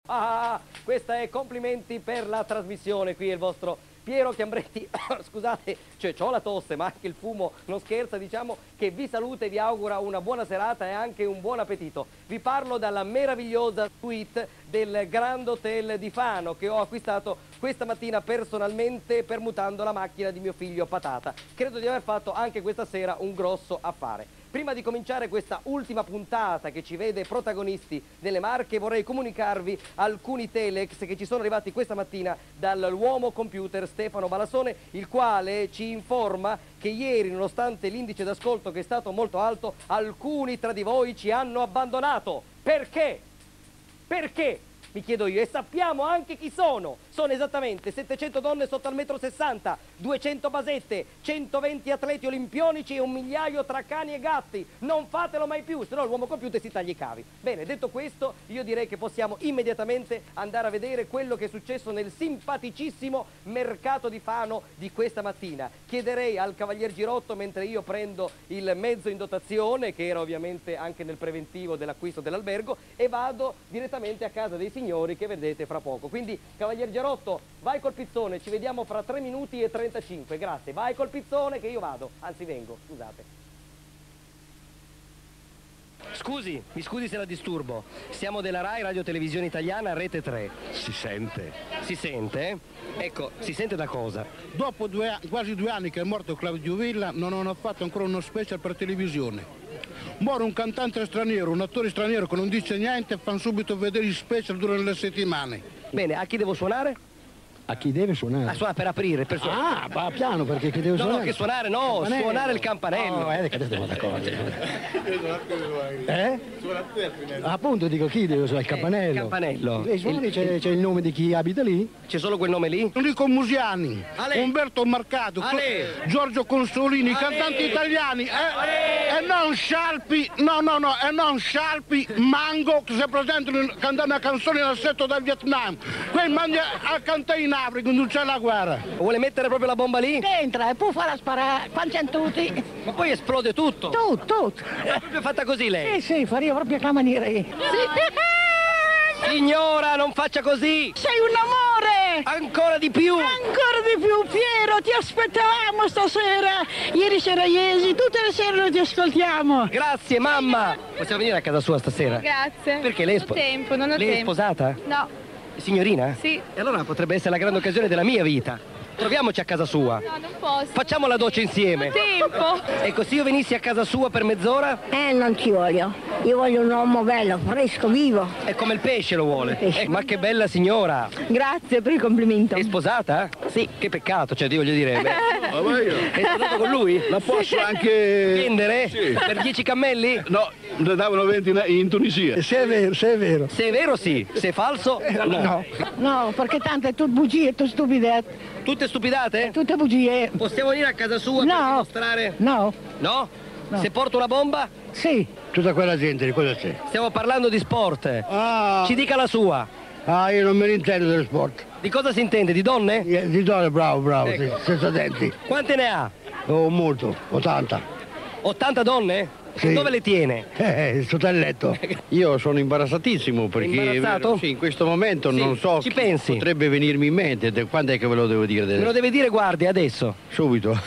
Questa è complimenti per la trasmissione, qui è il vostro Piero Chiambretti, scusate, cioè c'ho la tosse ma anche il fumo non scherza, diciamo che vi saluta e vi augura una buona serata e anche un buon appetito. Vi parlo dalla meravigliosa suite del Grand Hotel di Fano che ho acquistato questa mattina personalmente permutando la macchina di mio figlio Patata. Credo di aver fatto anche questa sera un grosso affare. Prima di cominciare questa ultima puntata che ci vede protagonisti delle Marche, vorrei comunicarvi alcuni telex che ci sono arrivati questa mattina dall'uomo computer Stefano Balassone, il quale ci informa che ieri, nonostante l'indice d'ascolto che è stato molto alto, alcuni tra di voi ci hanno abbandonato. Perché? Perché? Mi chiedo io, e sappiamo anche chi sono. Sono esattamente 700 donne sotto al 1,60 m, 200 basette, 120 atleti olimpionici e 1 migliaio tra cani e gatti. Non fatelo mai più, se no l'uomo computer si taglia i cavi. Bene, detto questo, io direi che possiamo immediatamente andare a vedere quello che è successo nel simpaticissimo mercato di Fano di questa mattina. Chiederei al Cavalier Girotto, mentre io prendo il mezzo in dotazione, che era ovviamente anche nel preventivo dell'acquisto dell'albergo, e vado direttamente a casa dei signori che vedete fra poco. Quindi, Cavalier Girotto, vai col pizzone, ci vediamo fra 3 minuti e 35, grazie. Vai col pizzone che io vado, anzi vengo, scusate. Scusi, mi scusi se la disturbo. Siamo della Rai Radio Televisione Italiana, Rete 3. Si sente. Si sente? Ecco, si sente da cosa? Dopo quasi 2 anni che è morto Claudio Villa, non hanno fatto ancora uno special per televisione. Muore un cantante straniero, un attore straniero che non dice niente e fanno subito vedere gli special durante le settimane. Bene, a chi devo suonare? A chi deve suonare? A suonare per aprire, per suonare. Ah, va piano perché chi deve suonare? No, che suonare no, suonare il campanello. No, che adesso siamo d'accordo. Appunto dico chi deve suonare il campanello. Il campanello. E suoni c'è il nome di chi abita lì? C'è solo quel nome lì? Enrico Musiani, Umberto Marcato, Giorgio Consolini, cantanti italiani, e non Scialpi, e non Scialpi, Mango, che si presentano cantando una canzone nel setto del Vietnam. Quei mandi a cantare in Africa, non c'è la guerra. Vuole mettere proprio la bomba lì? Entra e può farla sparare, quanti tutti. Ma poi esplode tutto? Tutto. È proprio fatta così lei? Sì, faria proprio la maniera. Signora, non faccia così! Sei un amore! Ancora di più! Ancora di più, Piero, ti aspettavamo stasera! Ieri sera Iesi, tutte le sere noi ti ascoltiamo! Grazie, mamma! Possiamo venire a casa sua stasera? Grazie. Perché lei è Non ho lei tempo. è sposata? No. Signorina? Sì. E allora potrebbe essere la grande occasione della mia vita. Troviamoci a casa sua. No, non posso. Facciamo la doccia insieme. Tempo. Ecco, se io venissi a casa sua per mezz'ora? Non ti voglio. Io voglio un uomo bello, fresco, vivo. È come il pesce lo vuole. Pesce. Ma che bella signora. Grazie per il complimento. È sposata? Sì. Che peccato, cioè, io voglio dire. Ma io È sposato con lui? la posso anche Vendere? Sì. Per 10 cammelli? No, ne davano 20 in Tunisia. Se è vero, se è vero. Se è vero sì, se è falso no. No, perché tanto è tutto bugie, tutto stupidette. Tutte stupidate? Tutte bugie. Possiamo venire a casa sua per No. dimostrare? No. No? No. Se porto una bomba? Sì. Tutta quella gente, di cosa c'è? Stiamo parlando di sport. Ah, Ci dica la sua. io non me ne intendo del sport. Di cosa si intende? Di donne? Di donne, bravo, Ecco. sì, senza denti. Quante ne ha? Oh, molto, 80. 80 donne? Sì. Dove le tiene? Sotto il letto. Io sono imbarazzatissimo perché Imbarazzato? sì, in questo momento Sì, non so ci chi pensi. potrebbe venirmi in mente. Quando è che ve lo devo dire? Me lo deve dire, guardi, adesso. Subito.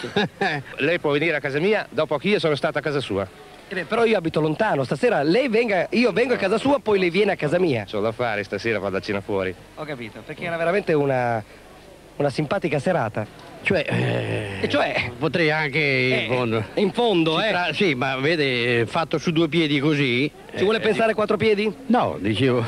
Lei può venire a casa mia dopo che io sono stato a casa sua. Però io abito lontano, stasera io vengo a casa sua, poi lei viene a casa mia. C'ho da fare, stasera vado a cena fuori. Ho capito, perché era veramente una simpatica serata. Cioè, E cioè, potrei anche in fondo. in fondo, Sì, ma vede, fatto su 2 piedi così. Ci vuole pensare 4 piedi? No, dicevo.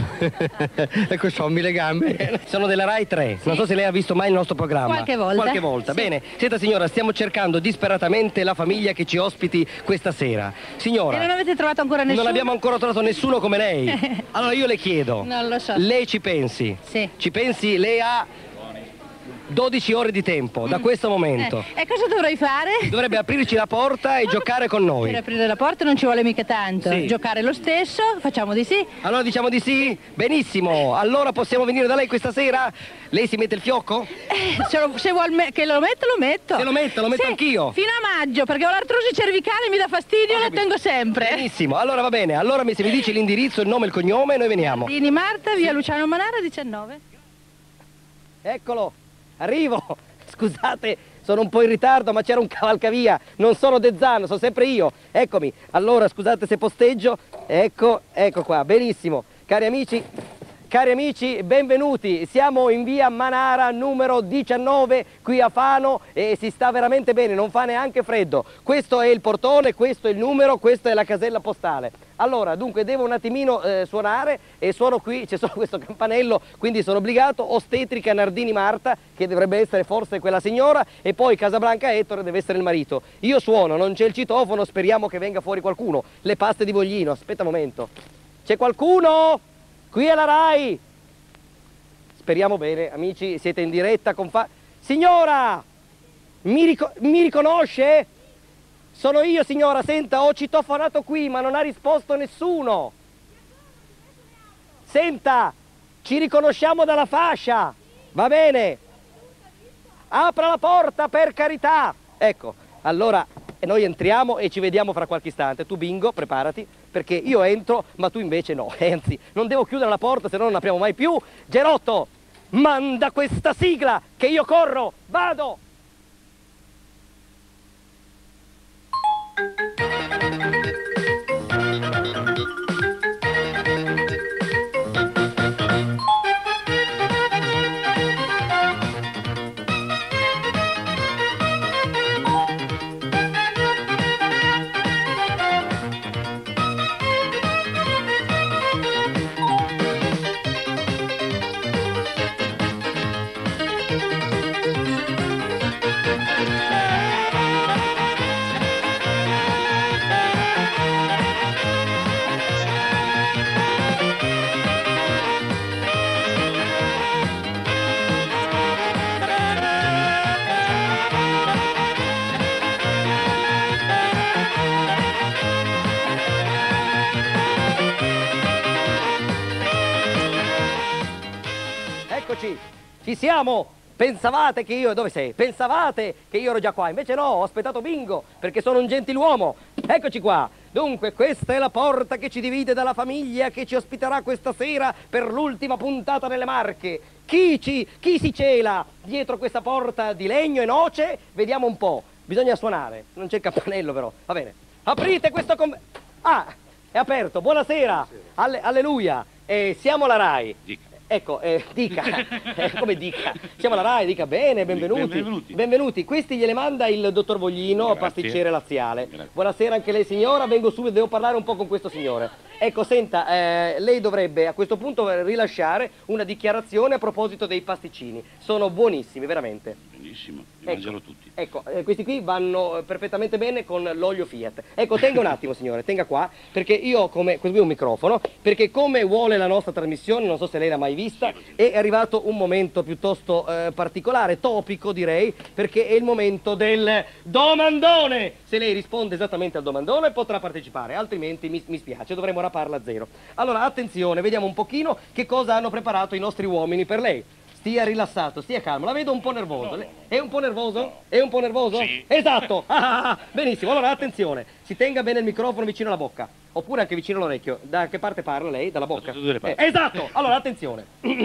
Ecco, sommi le gambe. Sono della Rai 3, non so se lei ha visto mai il nostro programma. Qualche volta. Qualche volta, Sì. bene. Senta signora, stiamo cercando disperatamente la famiglia che ci ospiti questa sera. Signora, E non avete trovato ancora nessuno? non abbiamo ancora trovato nessuno come lei. Allora io le chiedo, Non lo so. lei ci pensi? Sì. Ci pensi, lei ha 12 ore di tempo, da questo momento. E cosa dovrei fare? Dovrebbe aprirci la porta e giocare con noi. Per aprire la porta non ci vuole mica tanto. Sì. Giocare lo stesso, facciamo di sì. Allora diciamo di sì? Benissimo, allora possiamo venire da lei questa sera? Lei si mette il fiocco? Se vuol che lo metto. Se lo metto Sì, anch'io. Fino a maggio, perché ho l'artrosi cervicale, mi dà fastidio, lo tengo sempre. Benissimo, allora va bene, allora se mi dice l'indirizzo, il nome e il cognome, noi veniamo. Dini Marta, via Luciano Manara 19. Eccolo, arrivo. Scusate, sono un po' in ritardo, ma c'era un cavalcavia. Non sono De Zan, sono sempre io. Eccomi. Allora, scusate se posteggio. Ecco qua, benissimo. Cari amici, benvenuti. Siamo in via Manara numero 19 qui a Fano e si sta veramente bene, non fa neanche freddo. Questo è il portone, questo è il numero, questa è la casella postale. Allora, dunque devo un attimino suonare e suono qui, c'è solo questo campanello, quindi sono obbligato. Ostetrica Nardini Marta, che dovrebbe essere forse quella signora, e poi Casablanca Ettore deve essere il marito. Io suono, non c'è il citofono, speriamo che venga fuori qualcuno. Le paste di Voglino, aspetta un momento. C'è qualcuno? Qui è la Rai! Speriamo bene, amici, siete in diretta con Signora! Mi riconosce? Sono io, signora, senta, ho citofonato qui, ma non ha risposto nessuno. Senta, ci riconosciamo dalla fascia, va bene? Apra la porta, per carità! Ecco, allora noi entriamo e ci vediamo fra qualche istante. Tu, Bingo, preparati, perché io entro, ma tu invece no. Anzi, non devo chiudere la porta, se no non apriamo mai più. Gerotto, manda questa sigla, che io corro, vado! Eccoci, ci siamo! Pensavate che io... Dove sei? Pensavate che io ero già qua, invece no, ho aspettato Bingo, perché sono un gentiluomo. Eccoci qua. Dunque, questa è la porta che ci divide dalla famiglia che ci ospiterà questa sera per l'ultima puntata nelle Marche. Chi si cela dietro questa porta di legno e noce? Vediamo un po'. Bisogna suonare, non c'è il campanello però, va bene. Aprite questo Ah, è aperto, buonasera. Alleluia. Siamo la Rai. Ecco, dica, come dica? Siamo alla Rai, dica bene, benvenuti. Benvenuti. Questi gliele manda il dottor Voglino, pasticcere laziale. Grazie. Buonasera anche lei signora, vengo subito, devo parlare un po' con questo signore. Ecco, senta, lei dovrebbe a questo punto rilasciare una dichiarazione a proposito dei pasticcini. Sono buonissimi, veramente. Benissimo, li mangiano tutti. Ecco, questi qui vanno perfettamente bene con l'olio Fiat. Ecco, tenga un attimo signore, tenga qua, perché io questo qui è un microfono, perché come vuole la nostra trasmissione, non so se lei l'ha mai vista, è arrivato un momento piuttosto particolare, topico direi, perché è il momento del domandone. Se lei risponde esattamente al domandone potrà partecipare, altrimenti mi spiace, dovremo raparla a zero. Allora, attenzione, vediamo un pochino che cosa hanno preparato i nostri uomini per lei. Stia rilassato, stia calmo, la vedo un po' nervoso. No. È un po' nervoso? No. È un po' nervoso? Sì. Esatto! Benissimo, allora attenzione, si tenga bene il microfono vicino alla bocca, oppure anche vicino all'orecchio. Da che parte parla lei? Dalla bocca? Da tutte le parti. Esatto! Allora attenzione.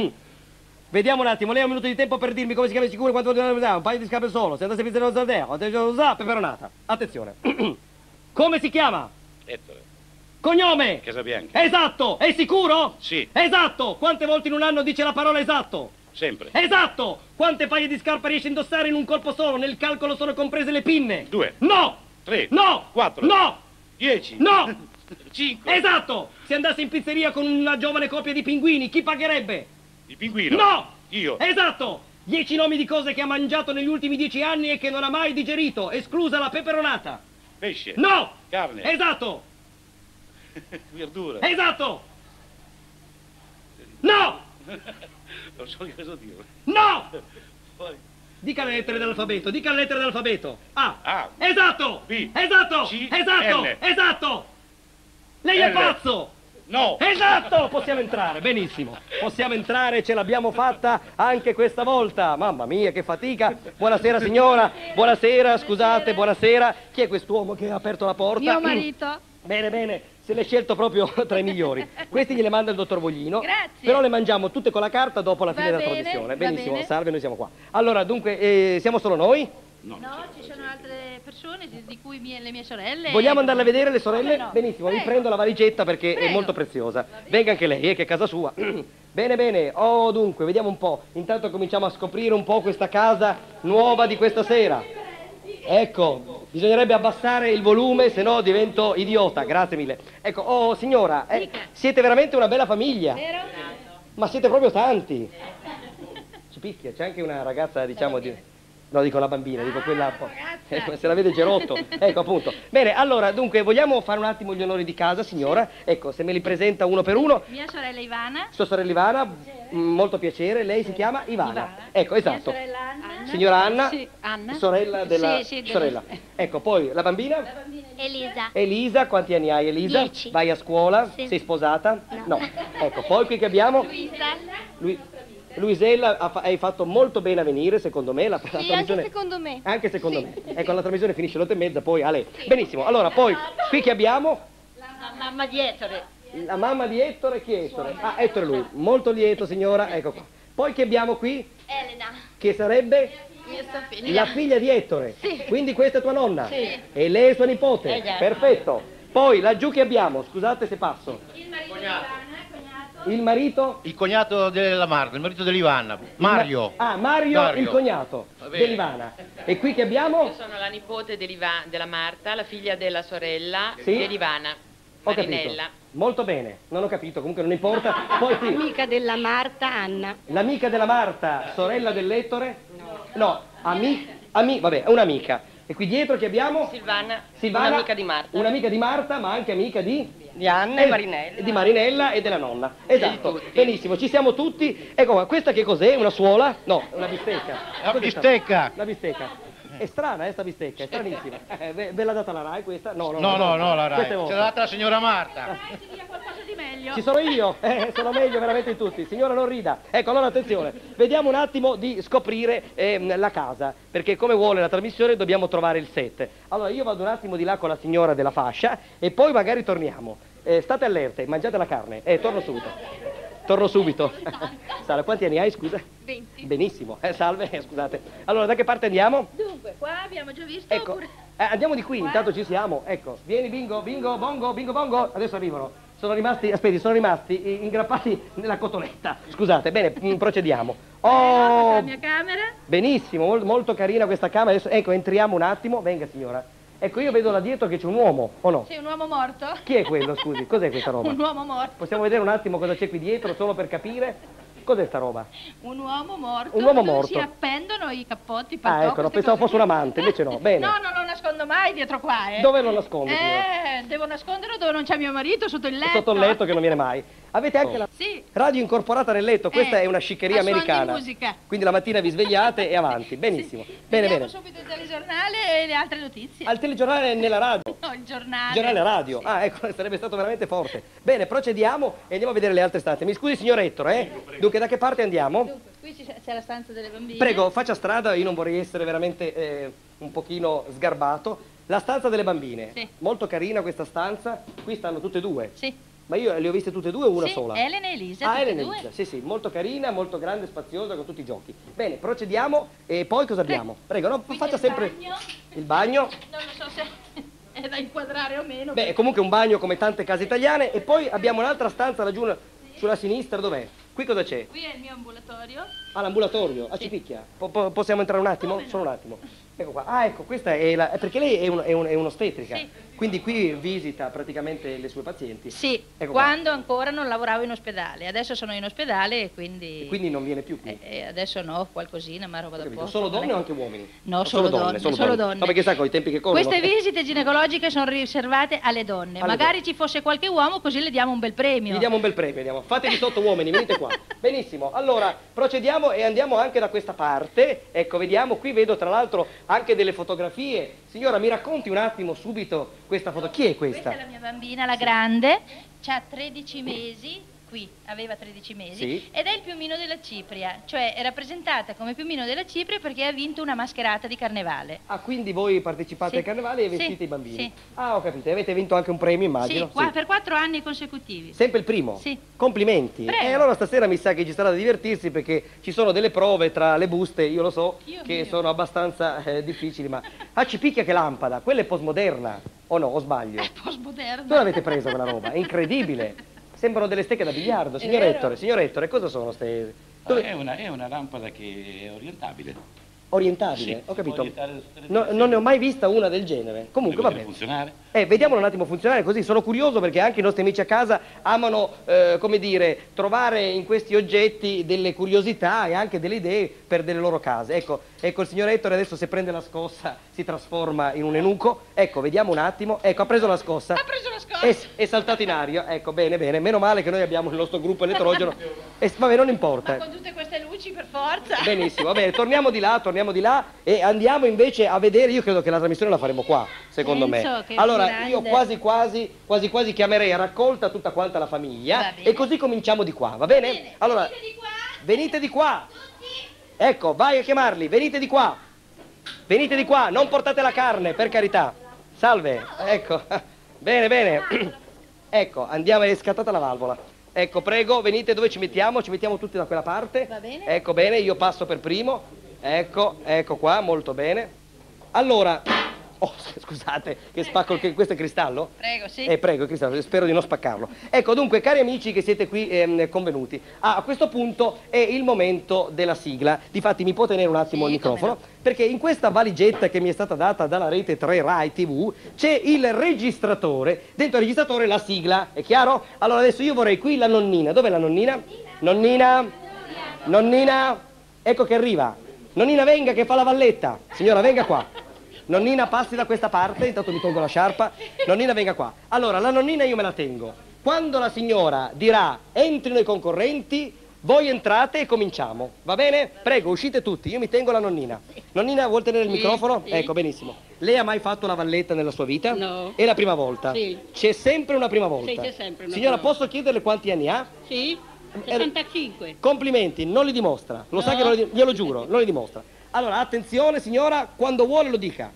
Vediamo un attimo, lei ha un minuto di tempo per dirmi come si chiama sicuro, quanto un paio di scarpe solo, se andasse a pizzare lo peperonata. Attenzione. Come si chiama? Ettore. Cognome? Casabianca. Esatto! È sicuro? Sì. Esatto! Quante volte in un anno dice la parola esatto? Sempre. Esatto! Quante paia di scarpe riesce a indossare in un colpo solo? Nel calcolo sono comprese le pinne? 2. No! 3. No! 4. No! 10. No! 5. Esatto! Se andasse in pizzeria con una giovane coppia di pinguini, chi pagherebbe? Il pinguino. No! Io. Esatto! 10 nomi di cose che ha mangiato negli ultimi 10 anni e che non ha mai digerito, esclusa la peperonata. Pesce. No! Carne. Esatto! Verdura. Esatto! No! Non so che cosa dire. No! Poi. Dica le lettere dell'alfabeto, dica le lettere dell'alfabeto. A. A. Esatto! B. Esatto! C. Esatto! L. Esatto! Lei è L. pazzo! No! Esatto! Possiamo entrare, benissimo. Possiamo entrare, ce l'abbiamo fatta anche questa volta. Mamma mia, che fatica. Buonasera signora, buonasera, scusate, buonasera. Chi è quest'uomo che ha aperto la porta? Mio marito. Bene, bene, se l'è scelto proprio tra i migliori. Questi gliele manda il dottor Voglino. Grazie. Però le mangiamo tutte con la carta dopo la fine Va della bene, trasmissione. va Benissimo, bene. salve, noi siamo qua. Allora, dunque, siamo solo noi? No, ci sono altre persone, di cui le mie sorelle. Vogliamo andarle a vedere le sorelle? Come no? Benissimo, vi Prego. prendo la valigetta perché è Prego. molto preziosa. Venga anche lei, che è casa sua. Bene, bene. Oh, dunque, vediamo un po'. Intanto cominciamo a scoprire un po' questa casa nuova di questa sera. Ecco, bisognerebbe abbassare il volume, se no divento idiota. Grazie mille. Ecco, oh signora, siete veramente una bella famiglia. Vero? Ma siete proprio tanti. Ci picchia, c'è anche una ragazza, diciamo, di... No, dico la bambina, dico quella... se la vede Gerotto. Ecco, appunto. Bene, allora, dunque, vogliamo fare un attimo gli onori di casa, signora? Ecco, se me li presenta uno per uno. Mia sorella Ivana. Sua sorella Ivana, molto piacere, lei si chiama Ivana. Ecco, esatto. Mia sorella Anna. Signora Anna, Sì, Anna. sorella della Sì, della- sorella. Ecco, poi la bambina? Elisa. Elisa, quanti anni hai Elisa? 10. Vai a scuola? Sì. Sei sposata? No. Ecco, poi qui che abbiamo? Luisella, hai fatto molto bene a venire, secondo me. La Sì, trasmissione... anche secondo me. Anche secondo me. Ecco, la trasmissione finisce alle 8:30, poi a lei. Benissimo, allora, poi, qui che abbiamo? La mamma di Ettore. La mamma di Ettore, chi è Ettore? Ah, Ettore lui. Molto lieto, signora, ecco qua. Poi che abbiamo qui? Elena. Che sarebbe? Mia sua figlia. La figlia di Ettore. Sì. Quindi questa è tua nonna? Sì. E lei è sua nipote? già. Perfetto. Poi laggiù che abbiamo? Scusate se passo. Il marito di Ivana, cognato. Il marito? Il cognato della Marta, il marito dell'Ivana, Mario. Ah, Mario, il cognato bene. dell'Ivana. E qui che abbiamo? Io sono la nipote della Marta, la figlia della sorella Sì? dell'Ivana, Ho capito. Marinella. Molto bene, non ho capito, comunque non importa. Poi qui, Amica della Marta, Anna. l'amica della Marta, sorella dell'Ettore? No, vabbè, è un'amica. E qui dietro che abbiamo? Silvana, Silvana, un'amica di Marta. Un'amica di Marta, ma anche amica di Anna e Marinella. Di Marinella e della nonna. Esatto, benissimo, ci siamo tutti. Ecco qua, questa che cos'è? Una suola? No, una bistecca. Una Cos'è bistecca. sta- Una bistecca. È strana, sta bistecca, è stranissima. Ve l'ha data la Rai questa? No, No, la Questa è Rai. Ce vostra. l'ha data la signora Marta. Dai, ti dia qualcosa di meglio. Ci sono io, sono meglio veramente di tutti. Signora, non rida. Ecco, allora attenzione, vediamo un attimo di scoprire la casa, perché come vuole la trasmissione dobbiamo trovare il set. Allora io vado un attimo di là con la signora della fascia e poi magari torniamo. State allerte, mangiate la carne. Torno subito. Torno subito. Salve, quanti anni hai, scusa? 20. Benissimo, salve, scusate. Allora, da che parte andiamo? Dunque, qua abbiamo già visto. Ecco, oppure- andiamo di qui, intanto ci siamo. Ecco, vieni bingo, bingo, bongo, bingo, bongo. Adesso arrivano. Sono rimasti ingrappati nella cotoletta. Scusate, bene, procediamo. Oh, La mia camera. benissimo, molto carina questa camera. Adesso, ecco, entriamo un attimo. Venga, signora. Ecco, io vedo là dietro che c'è un uomo, o no? Sei un uomo morto? Chi è quello, scusi? Cos'è questa roba? Un uomo morto. Possiamo vedere un attimo cosa c'è qui dietro, solo per capire? Cos'è sta roba? Un uomo morto. Un uomo dove morto. Si appendono i cappotti, i Ah, pantofoli, ecco, no, queste pensavo cose fosse un qui. amante, invece no. Bene. No, non lo nascondo mai dietro qua, Dove lo nasconde, signora? Devo nasconderlo dove non c'è mio marito, sotto il letto. Sotto il letto che non viene mai. Avete anche la Sì. radio incorporata nel letto, questa è una sciccheria a suon di americana. musica. Quindi la mattina vi svegliate e avanti. Benissimo. Sì. Bene, Vediamo bene. subito il telegiornale e le altre notizie. Al telegiornale nella radio. No, il giornale. Giornale radio. Sì. Ah, ecco, sarebbe stato veramente forte. Bene, procediamo e andiamo a vedere le altre stanze. Mi scusi, signor Ettore, Dunque, da che parte andiamo? Dunque, qui c'è la stanza delle bambine. Prego, faccia strada, io non vorrei essere veramente un pochino sgarbato. La stanza delle bambine. Sì. Molto carina questa stanza. Qui stanno tutte e due. Sì. Ma io le ho viste tutte e due o una Sì, sola? Elena e Elisa, Ah, tutte e Elena e due. Elisa, sì, sì, molto carina, molto grande, spaziosa, con tutti i giochi. Bene, procediamo e poi cosa abbiamo? Prego, no, Qui faccia c'è il sempre bagno. il bagno. Non lo so se è da inquadrare o meno. Beh, è comunque un bagno come tante case italiane e poi abbiamo un'altra stanza laggiù sulla sinistra, dov'è? Qui cosa c'è? Qui è il mio ambulatorio. Ah, l'ambulatorio, ci picchia. Possiamo entrare un attimo? Solo un attimo. Ecco qua. Ah, ecco, questa è la... perché lei è un'ostetrica. Sì. Quindi qui visita praticamente le sue pazienti? Sì, Ecco quando ancora non lavoravo in ospedale. Adesso sono in ospedale e quindi... E quindi non viene più qui? adesso no, qualcosina, ma roba da poco. Solo donne o anche uomini? No, solo donne, solo donne. No, perché sai, con i tempi che corrono... Queste visite ginecologiche sono riservate alle donne. Magari ci fosse qualche uomo, così le diamo un bel premio. Gli diamo un bel premio, andiamo. Fatevi sotto uomini, venite qua. Benissimo, allora procediamo e andiamo anche da questa parte. Ecco, vediamo, qui vedo tra l'altro anche delle fotografie. Signora, mi racconti un attimo subito questa foto. Chi è questa? Questa è la mia bambina, la grande, ha 13 mesi, qui aveva 13 mesi, Sì. ed è il piumino della Cipria, cioè è rappresentata come piumino della Cipria perché ha vinto una mascherata di carnevale. Ah, quindi voi partecipate Sì. ai carnevali e vestite Sì, i bambini? sì. Ah, ho capito, avete vinto anche un premio, immagino. Sì, per 4 anni consecutivi. Sempre il primo? Sì. Complimenti. Prego. E allora stasera mi sa che ci sarà da divertirsi perché ci sono delle prove tra le buste, io lo so, che sono abbastanza difficili, ma... Ah, ci picchia che lampada, quella è postmoderna, o no, o sbaglio? È postmoderna. Dove l'avete presa quella roba? È incredibile. Sembrano delle stecche da biliardo. Signor Ettore, cosa sono ste... È una lampada che è orientabile. Orientabile, Sì, ho si può capito. orientare tutte le No, direzioni. non ne ho mai vista una del genere. Comunque va Vediamo bene. funzionare. Vediamolo un attimo funzionare così, sono curioso perché anche i nostri amici a casa amano, come dire, trovare in questi oggetti delle curiosità e anche delle idee per delle loro case. Ecco il signor Ettore adesso se prende la scossa si trasforma in un eunuco. Ecco, vediamo un attimo. Ecco, ha preso la scossa. Ha preso la scossa. È saltato in aria. Ecco, bene, bene. Meno male che noi abbiamo il nostro gruppo elettrogeno. Vabbè, non importa. Ma con tutte queste luci per forza. Benissimo, va bene, torniamo di là e andiamo invece a vedere, io credo che la trasmissione la faremo qua, secondo Penso me. che Allora, grande. io quasi chiamerei a raccolta tutta quanta la famiglia Va bene. e così cominciamo di qua, va bene? Bene, Allora, venite di qua. Ecco, vai a chiamarli, venite di qua. Venite di qua, non portate la carne, per carità. Salve, ecco. Bene, bene. Ecco, andiamo, è scattata la valvola. Ecco, prego, venite, dove ci mettiamo? Ci mettiamo tutti da quella parte. Va bene. Ecco, bene, io passo per primo. Ecco qua, molto bene. Allora, oh, scusate, che spacco, questo è cristallo? Prego, sì. Prego, è cristallo, spero di non spaccarlo. Ecco, dunque, cari amici che siete qui convenuti, a questo punto è il momento della sigla. Difatti mi può tenere un attimo Sì, il microfono, come perché in questa valigetta che mi è stata data dalla rete 3 Rai TV c'è il registratore, dentro il registratore la sigla, è chiaro? Allora adesso io vorrei qui la nonnina, dov'è la nonnina? Nonnina, ecco che arriva. Nonnina venga che fa la valletta, signora venga qua. Nonnina passi da questa parte, intanto mi tolgo la sciarpa. Nonnina venga qua. Allora, la nonnina io me la tengo. Quando la signora dirà entrino i concorrenti, voi entrate e cominciamo. Va bene? Prego, uscite tutti, io mi tengo la nonnina. Nonnina, vuol tenere il microfono? sì. Ecco, benissimo. Lei ha mai fatto la valletta nella sua vita? No. È la prima volta? Sì. C'è sempre una prima volta? Sì, c'è sempre una Signora, prima volta. posso chiederle quanti anni ha? Sì, 75. Complimenti, non li dimostra. Lo sa No. che non li, glielo giuro, non li dimostra. Allora, attenzione signora, quando vuole lo dica.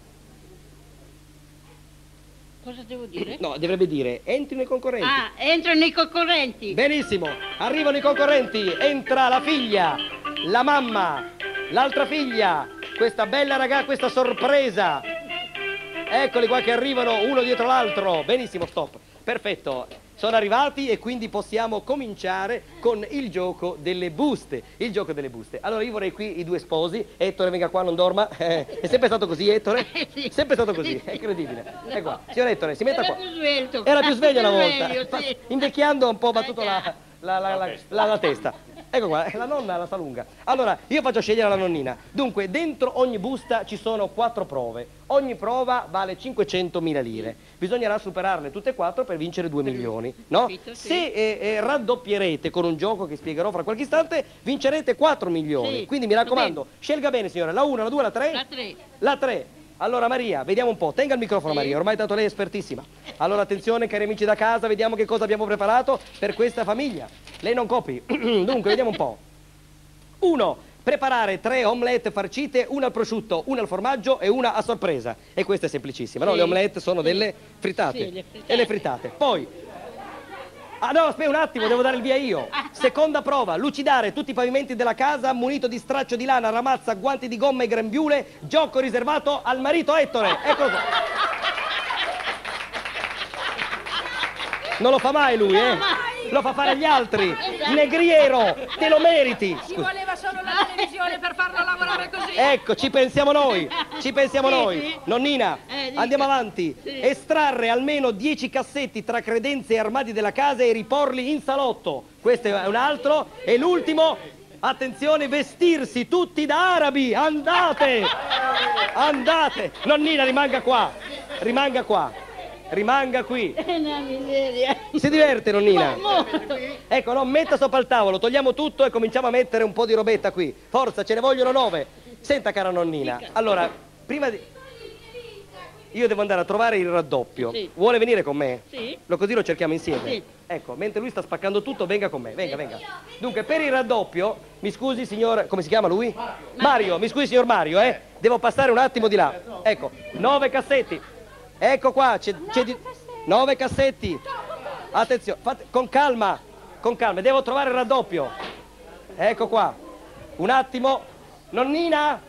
Cosa devo dire? No, dovrebbe dire, entrino i concorrenti. Ah, entrano i concorrenti. Benissimo, arrivano i concorrenti, entra la figlia, la mamma, l'altra figlia, questa bella ragazza, questa sorpresa. Eccoli qua che arrivano uno dietro l'altro. Benissimo, stop. Perfetto. Sono arrivati e quindi possiamo cominciare con il gioco delle buste. Il gioco delle buste. Allora io vorrei qui i due sposi. Ettore venga qua, non dorma. È sempre stato così, Ettore? Sì. Sempre stato così, è incredibile. Ecco qua. Signor Ettore, si metta Era qua. più svelto. Era più sveglio una Più volta. sveglio, sì. Invecchiando ho un po' battuto la testa. Ecco qua, la nonna la sa lunga. Allora, io faccio scegliere la nonnina. Dunque, dentro ogni busta ci sono 4 prove. Ogni prova vale 500.000 lire. Bisognerà superarle tutte e 4 per vincere 2 milioni, no? Capito, sì. Se raddoppierete con un gioco che spiegherò fra qualche istante, vincerete 4 milioni. Sì, Quindi mi raccomando, scelga bene signore, la 1, la 2, la 3? La 3. La 3. Allora Maria, vediamo un po', tenga il microfono Maria, ormai tanto lei è espertissima. Allora attenzione cari amici da casa, vediamo che cosa abbiamo preparato per questa famiglia. Lei non copi, dunque vediamo un po'. 1. Preparare 3 omelette farcite, una al prosciutto, una al formaggio e una a sorpresa. E questa è semplicissima, no? Sì. Le omelette sono Sì. delle fritate. Sì, le fritate. E le fritate. Poi... Ah no, aspetta un attimo, devo dare il via io. Seconda prova, lucidare tutti i pavimenti della casa munito di straccio di lana, ramazza, guanti di gomma e grembiule, gioco riservato al marito Ettore. Eccolo qua. Non lo fa mai lui, eh? lo fa fare agli altri. Negriero, te lo meriti. Ci voleva solo la televisione per farlo lavorare così. Ecco, ci pensiamo noi, ci pensiamo noi. Nonnina, andiamo avanti. Estrarre almeno 10 cassetti tra credenze e armadi della casa e riporli in salotto. Questo è un altro. E l'ultimo, attenzione, vestirsi tutti da arabi. Andate, andate. Nonnina, rimanga qua, rimanga qua, rimanga qui. È una miseria. Si diverte, nonnina? Molto. Ecco, no, metta sopra il tavolo, togliamo tutto e cominciamo a mettere un po' di robetta qui. Forza, ce ne vogliono 9. Senta, cara nonnina, allora, prima di... Io devo andare a trovare il raddoppio. Sì. Vuole venire con me? Sì. Così lo cerchiamo insieme? Sì. Ecco, mentre lui sta spaccando tutto, venga con me, venga, venga. Dunque, per il raddoppio, mi scusi signor... Come si chiama lui? Mario, mi scusi signor Mario, Devo passare un attimo di là. Ecco, 9 cassetti. Ecco qua, c'è di... 9 cassetti. Attenzione, con calma, devo trovare il raddoppio. Ecco qua. Un attimo. Nonnina?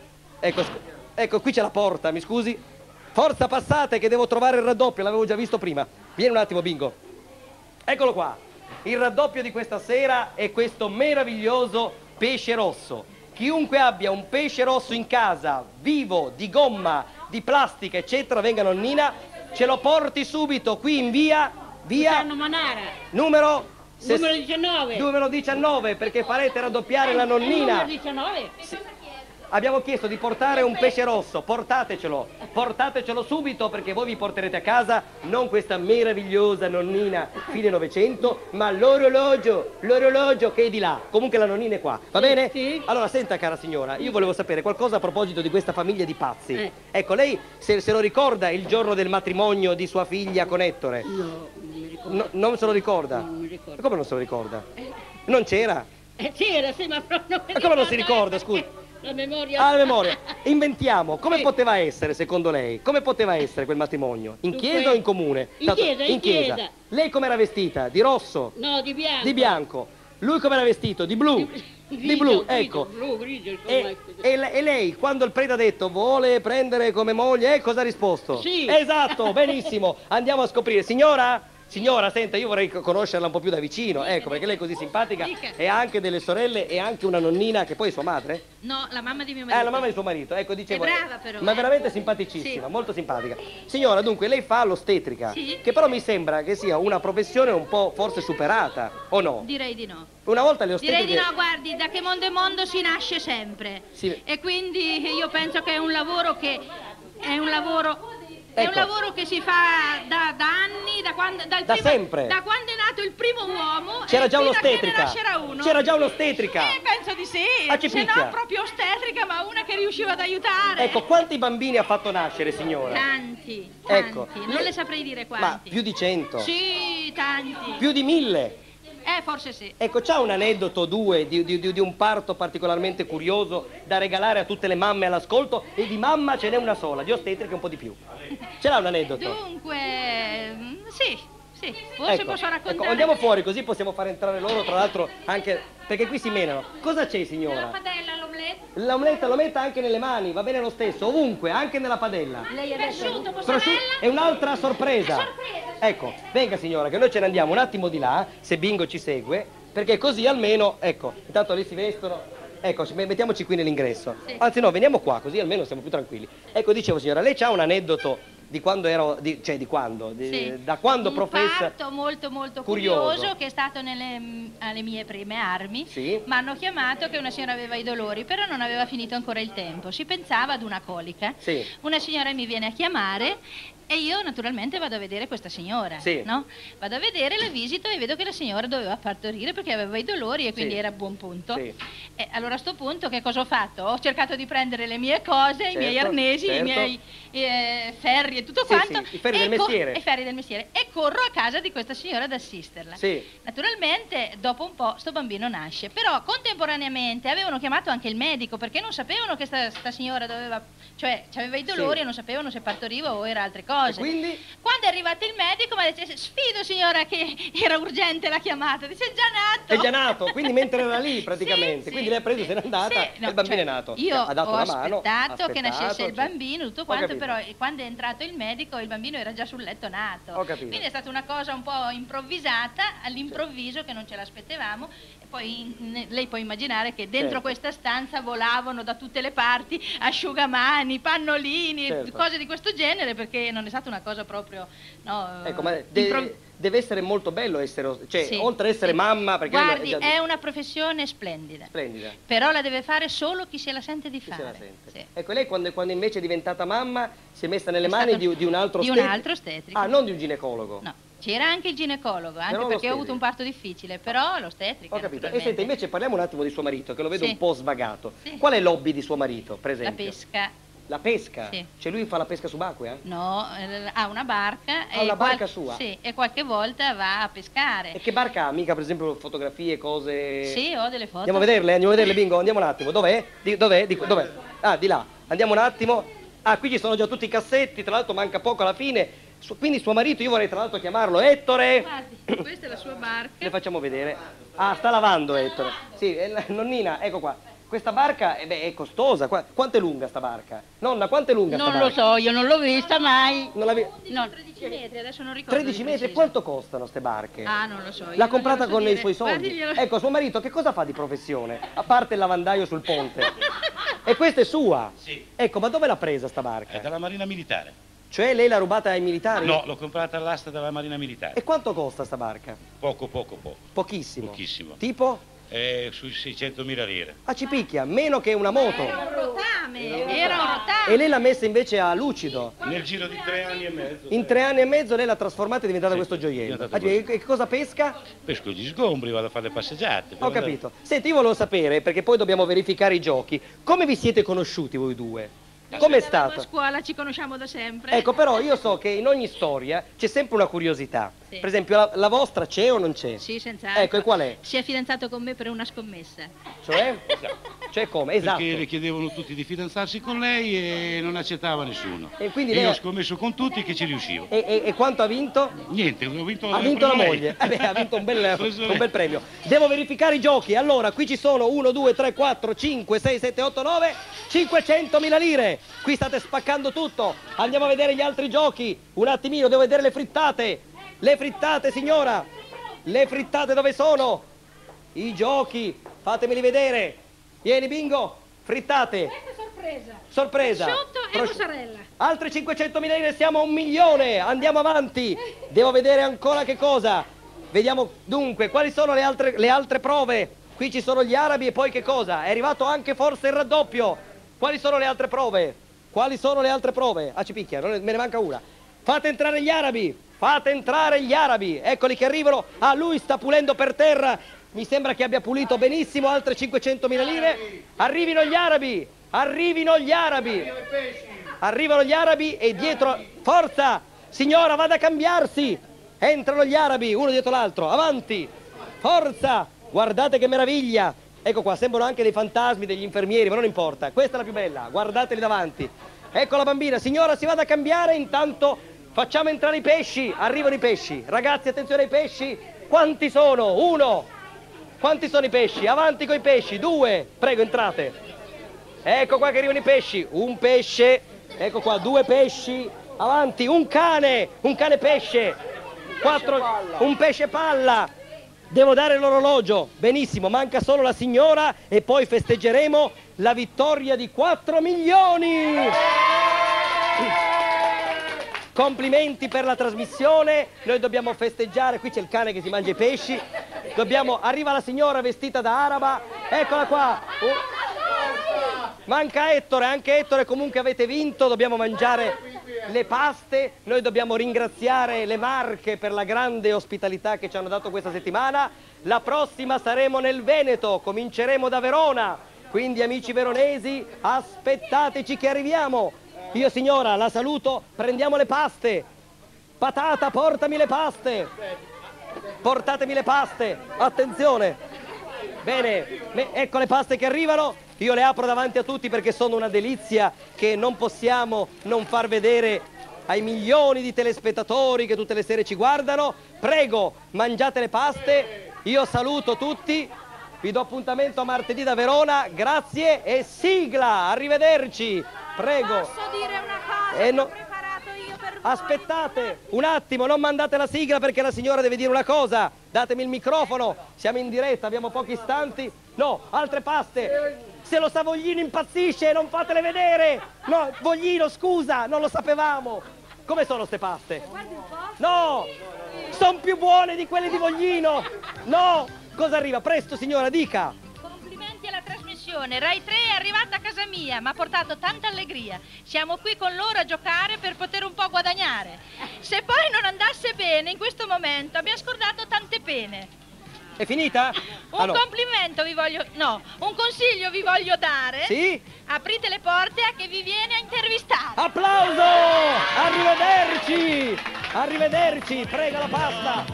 Ecco, qui c'è la porta, mi scusi. Forza, passate che devo trovare il raddoppio, l'avevo già visto prima. Vieni un attimo, Bingo. Eccolo qua. Il raddoppio di questa sera è questo meraviglioso pesce rosso. Chiunque abbia un pesce rosso in casa, vivo, di gomma, di plastica, eccetera, venga nonnina, ce lo porti subito qui in via Manara. numero 19. Numero 19, perché farete raddoppiare la nonnina. Numero 19? Sì. Abbiamo chiesto di portare un pesce rosso, portatecelo subito, perché voi vi porterete a casa non questa meravigliosa nonnina fine Novecento, ma l'orologio che è di là. Comunque la nonnina è qua, va bene? Sì. Allora, senta cara signora, io volevo sapere qualcosa a proposito di questa famiglia di pazzi. Ecco, lei se lo ricorda il giorno del matrimonio di sua figlia con Ettore? No, non mi ricordo. No, non se lo ricorda? Non mi ricordo. Come non se lo ricorda? Non c'era? C'era, sì, ma proprio non mi E come non si ricordo, ricorda, scusi? La memoria. Ah, la memoria. Inventiamo. Come poteva essere, secondo lei? Come poteva essere quel matrimonio? In chiesa o in comune? In chiesa. Lei com'era vestita? Di rosso? No, di bianco. Di bianco. Lui com'era vestito? Di blu? Di blu, ecco. Grigio, insomma. E lei, quando il prete ha detto vuole prendere come moglie, cosa ha risposto? Sì. Esatto, benissimo. Andiamo a scoprire. Signora, senta, io vorrei conoscerla un po' più da vicino, ecco, perché lei è così simpatica e ha anche delle sorelle e anche una nonnina che poi è sua madre? No, la mamma di mio marito. La mamma di suo marito, ecco, dicevo. È brava però. Ma veramente simpaticissima, Sì. molto simpatica. Signora, dunque, lei fa l'ostetrica, Sì. che però mi sembra che sia una professione un po' forse superata, o no? Direi di no. Una volta le ostetriche... Direi di no, guardi, da che mondo è mondo si nasce sempre. Sì. E quindi io penso che è un lavoro che... È un lavoro che si fa da anni, sempre. Da quando è nato il primo uomo. C'era già fino a che ne un'ostetrica. nascerà uno. C'era già un'ostetrica. Penso di sì. Ci Se picchia. no proprio ostetrica, ma una che riusciva ad aiutare. Ecco, quanti bambini ha fatto nascere, signora? Tanti. Ecco. Non le saprei dire quanti. Ma più di 100? Sì, tanti. Più di 1000? Forse sì. Ecco, c'ha un aneddoto, di un parto particolarmente curioso da regalare a tutte le mamme all'ascolto, e di mamma ce n'è una sola, di ostetrica un po' di più. Ce l'ha un aneddoto? Dunque, sì, forse posso raccontare. Ecco, andiamo fuori così possiamo far entrare loro, tra l'altro, anche perché qui si menano. Cosa c'è, signora? La padella, l'omelette. L'omeletta lo metta anche nelle mani, va bene lo stesso, ovunque, anche nella padella. Lei è prosciutto, È un'altra sorpresa. Ecco, venga signora, che noi ce ne andiamo un attimo di là, se Bingo ci segue, perché così almeno, ecco, intanto lì si vestono. Ecco, mettiamoci qui nell'ingresso. Sì. Anzi no, veniamo qua, così almeno siamo più tranquilli. Ecco, dicevo signora, lei c'ha un aneddoto di quando ero, Sì. da quando un professa... parto molto curioso che è stato alle mie prime armi. Sì. Mi hanno chiamato che una signora aveva i dolori, però non aveva finito ancora il tempo. Si pensava ad una colica. Sì. Una signora mi viene a chiamare e io naturalmente vado a vedere questa signora, Sì. no? Vado a vedere, la visito e vedo che la signora doveva partorire perché aveva i dolori e quindi Sì. era a buon punto. Sì. E allora a sto punto che cosa ho fatto? Ho cercato di prendere le mie cose, i miei Certo, arnesi, certo. i miei ferri e tutto Sì, quanto. sì, i ferri del mestiere. I ferri del mestiere. E corro a casa di questa signora ad assisterla. Sì. Naturalmente, dopo un po', sto bambino nasce. Però, contemporaneamente, avevano chiamato anche il medico perché non sapevano che sta signora doveva... Cioè, aveva i dolori Sì. e non sapevano se partoriva o era altre cose. E quindi? Quando è arrivato il medico, mi ha detto, sfido signora che era urgente la chiamata. Dice, è già nato. È già nato, quindi mentre era lì praticamente, Sì, quindi sì, lei ha preso, sì. se n'è andata Sì, e no, il bambino cioè, è nato. Io Ha dato ho la mano, aspettato che aspettato, nascesse il cioè. bambino, tutto Ho quanto, capito. però quando è entrato il il medico e il bambino era già sul letto nato. Ho capito. Quindi è stata una cosa un po' improvvisata, all'improvviso, che non ce l'aspettavamo. E poi lei può immaginare che dentro questa stanza volavano da tutte le parti asciugamani, pannolini, cose di questo genere, perché non è stata una cosa proprio... No, ecco, ma deve essere molto bello essere, cioè, sì, oltre ad essere mamma, perché guardi, è una professione splendida. Splendida. Però la deve fare solo chi se la sente di fare. Se la sente. Sì. Ecco, lei quando invece è diventata mamma si è messa nelle mani di un altro ostetrico. Di un altro ostetrico. Ah, non di un ginecologo. No, c'era anche il ginecologo, anche Però perché ho avuto un parto difficile, però l'ostetrica. Ho capito. E senta, invece parliamo un attimo di suo marito, che lo vedo Sì. un po' svagato. Sì. Qual è l'hobby di suo marito, per La esempio? pesca. La pesca? Sì. Cioè lui fa la pesca subacquea? No, ha una barca. Ha una barca sua? Sì, e qualche volta va a pescare. E che barca ha? Mica, per esempio, fotografie, cose... Sì, ho delle foto. Andiamo a vederle, Bingo, andiamo un attimo. Dov'è? Dov'è? Dov'è? Ah, di là. Andiamo un attimo. Ah, qui ci sono già tutti i cassetti, tra l'altro manca poco alla fine. Quindi suo marito, io vorrei tra l'altro chiamarlo Ettore. Guardi, questa è la sua barca. Le facciamo vedere. Ah, sta lavando Ettore. Sì, nonnina, ecco qua. Questa barca è costosa. Quanto è lunga sta barca? Nonna, quanto è lunga sta barca? Non lo so, io non l'ho vista mai. Non la No, 13 metri, adesso non ricordo. 13 metri, preciso. quanto costano ste barche? Ah, non lo so. io L'ha non comprata glielo so con dire. i suoi soldi? Guardi, Ecco, suo marito che cosa fa di professione? A parte il lavandaio sul ponte. E questa è sua? Sì. Ecco, ma dove l'ha presa sta barca? È dalla Marina Militare. Cioè lei l'ha rubata ai militari? No, l'ho comprata all'asta della Marina Militare. E quanto costa sta barca? Poco. Pochissimo. Pochissimo. Tipo? Sui 600.000 lire. Ah, ci picchia, meno che una moto. Era un rotame. E lei l'ha messa invece a lucido. Nel giro di 3 anni e mezzo. In 3 anni e mezzo lei l'ha trasformata e è diventata questo è gioiello. diventata E che cosa pesca? Pesco gli sgombri, vado a fare le passeggiate. Ho capito. Senti, io volevo sapere, perché poi dobbiamo verificare i giochi, come vi siete conosciuti voi due? Com'è Andavamo stato? a scuola, ci conosciamo da sempre. Ecco, però io so che in ogni storia c'è sempre una curiosità. Sì. Per esempio, la vostra c'è o non c'è? Sì, senz'altro. Ecco, e qual è? Si è fidanzato con me per una scommessa. Cioè? Cioè come? Esatto. Perché le chiedevano tutti di fidanzarsi con lei e non accettava nessuno. E quindi Io lei... ho scommesso con tutti che ci riuscivo. E quanto ha vinto? Niente, ho vinto, Ha vinto la lei. moglie. Ha vinto un bel Preso lei. premio. Devo verificare i giochi. Allora, qui ci sono 1, 2, 3, 4, 5, 6, 7, 8, 9, 500.000 lire. Qui state spaccando tutto. Andiamo a vedere gli altri giochi. Un attimino, devo vedere le frittate. Le frittate, signora. Le frittate dove sono? I giochi. Fatemeli vedere. Vieni, Bingo. Frittate. Sorpresa. Sorpresa. Prosciutto e mozzarella. Altre 500.000 lire, siamo a 1 milione. Andiamo avanti. Devo vedere ancora che cosa. Vediamo dunque quali sono le altre prove. Qui ci sono gli arabi e poi che cosa? È arrivato anche forse il raddoppio. Quali sono le altre prove? Quali sono le altre prove? Ah, ci picchia, me ne manca una. Fate entrare gli arabi. Fate entrare gli arabi. Eccoli che arrivano. Ah, lui sta pulendo per terra. Mi sembra che abbia pulito benissimo. Altre 500.000 lire. Arrivino gli arabi. Arrivino gli arabi. Arrivano gli arabi e dietro... Forza! Signora, vada a cambiarsi! Entrano gli arabi, uno dietro l'altro. Avanti! Forza! Guardate che meraviglia! Ecco qua, sembrano anche dei fantasmi, degli infermieri, ma non importa. Questa è la più bella, guardateli davanti. Ecco la bambina. Signora, si vada a cambiare, intanto facciamo entrare i pesci. Arrivano i pesci. Ragazzi, attenzione ai pesci. Quanti sono? 1. Quanti sono i pesci? Avanti con i pesci. 2. Prego, entrate. Ecco qua che arrivano i pesci. Un pesce. Ecco qua, 2 pesci. Avanti, un cane pesce. 4. Un pesce palla. Devo dare l'orologio. Benissimo, manca solo la signora e poi festeggeremo la vittoria di 4 milioni. Complimenti per la trasmissione. Noi dobbiamo festeggiare. Qui c'è il cane che si mangia i pesci. Arriva la signora vestita da araba. Eccola qua. Manca Ettore, anche Ettore. Comunque avete vinto. Dobbiamo mangiare le paste. Noi dobbiamo ringraziare le Marche per la grande ospitalità che ci hanno dato questa settimana. La prossima saremo nel Veneto, cominceremo da Verona. Quindi amici veronesi, aspettateci che arriviamo. Io signora la saluto, prendiamo le paste. Patata, portami le paste. Portatemi le paste, attenzione. Bene, ecco le paste che arrivano. Io le apro davanti a tutti perché sono una delizia che non possiamo non far vedere ai milioni di telespettatori che tutte le sere ci guardano. Prego, mangiate le paste. Io saluto tutti. Vi do appuntamento a martedì da Verona. Grazie e sigla. Arrivederci. Prego. Posso dire una cosa che ho preparato io per Aspettate un attimo, non mandate la sigla perché la signora deve dire una cosa. Datemi il microfono, siamo in diretta, abbiamo pochi istanti. No, altre paste. Se lo sa Voglino impazzisce, non fatele vedere. No, Voglino, scusa, non lo sapevamo. Come sono ste paste? No, sono più buone di quelle di Voglino. No, cosa arriva? Presto signora, dica. Complimenti alla trasmissione. Rai 3 è arrivata a casa mia, mi ha portato tanta allegria. Siamo qui con loro a giocare per poter un po' guadagnare. Se poi non andasse bene in questo momento abbiamo scordato tante pene. È finita? Un complimento vi voglio... No, un consiglio vi voglio dare. Sì? Aprite le porte a chi vi viene a intervistare. Applauso! Arrivederci! Arrivederci! Prega la pasta!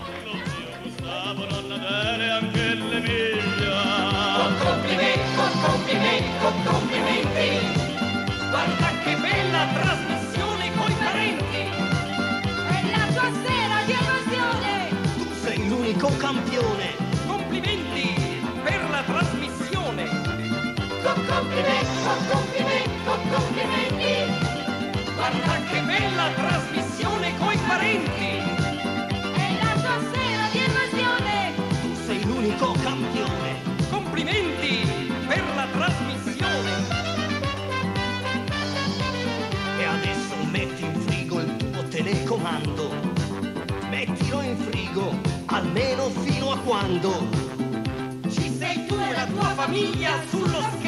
Complimenti! Guarda che bella trasmissione coi parenti! È la tua sera di evasione! Tu sei l'unico campione! Complimenti per la trasmissione! Complimenti! Guarda che bella trasmissione coi parenti! È la tua sera di evasione! Tu sei l'unico campione! Complimenti per la trasmissione! E adesso metti in frigo il tuo telecomando. Mettilo in frigo, almeno fino a quando ci sei tu e la tua famiglia sullo schermo.